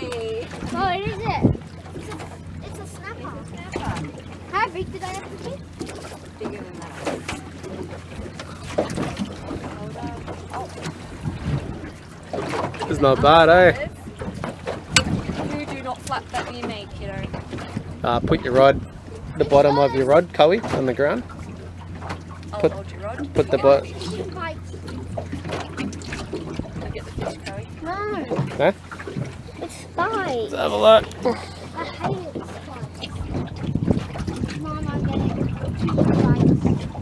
What is it? It's a snapper. How big did I have to be? Bigger than that. It's not bad, eh? You do not flap that when you make, kiddo. Put your rod, the bottom of your rod, Cowie, on the ground. I'll hold your rod. Put the bottom. Get the fish, Chloe. No, Huh? it's spikes. Let's have a look. I hate spikes. Mom, I'm getting 2 spikes.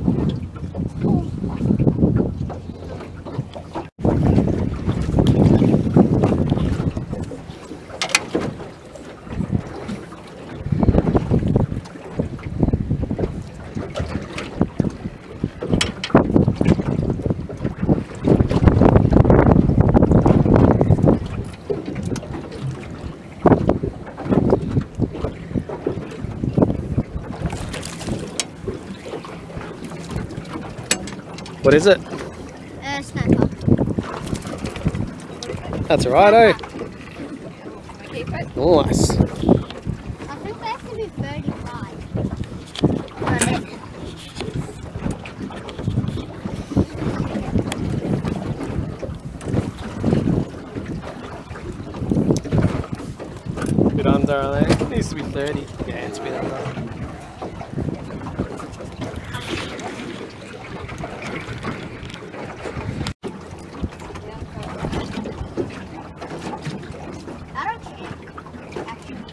What is it? Snapper. That's alright, eh? Keep it. Nice. I think they have to be 35. Bit under, I think. It needs to be 30. Yeah, it's a bit under. I don't care. Actually.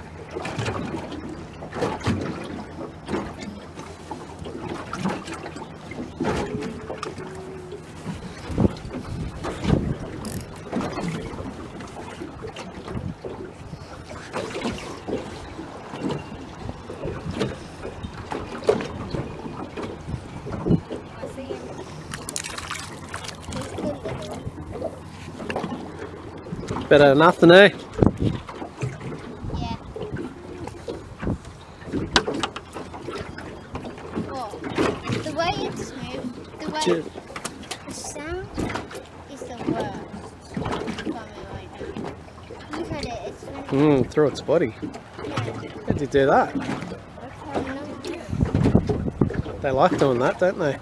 I see him. Better than nothing, eh? Yeah. Oh, the way it's moved, the way the sound is the worst for me right now. Look at it, it's really Through its body. How'd you do that? They like doing that, don't they?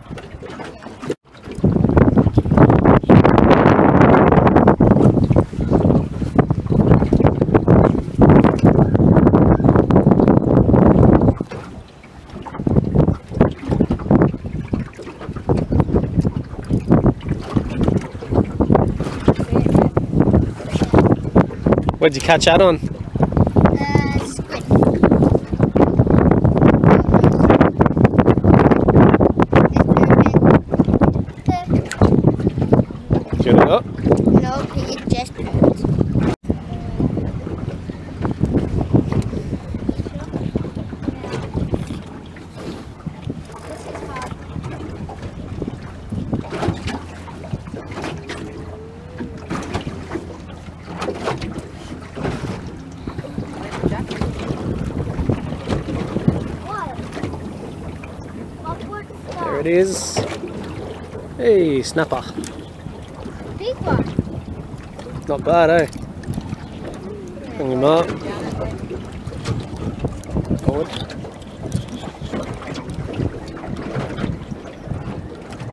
What'd you catch that on? squid. Shoot it up. No, it just hurts. There it is. Hey, snapper. Big one. Not bad, eh? Bring him up. Forward.